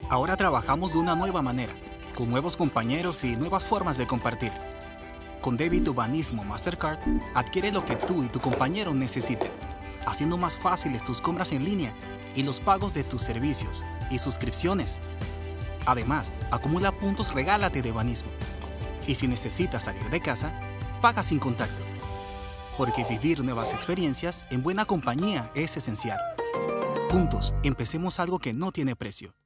Ahora trabajamos de una nueva manera, con nuevos compañeros y nuevas formas de compartir. Con débito Banismo Mastercard, adquiere lo que tú y tu compañero necesiten, haciendo más fáciles tus compras en línea y los pagos de tus servicios y suscripciones. Además, acumula puntos Regálate de Banismo. Y si necesitas salir de casa, paga sin contacto. Porque vivir nuevas experiencias en buena compañía es esencial. Juntos, empecemos algo que no tiene precio.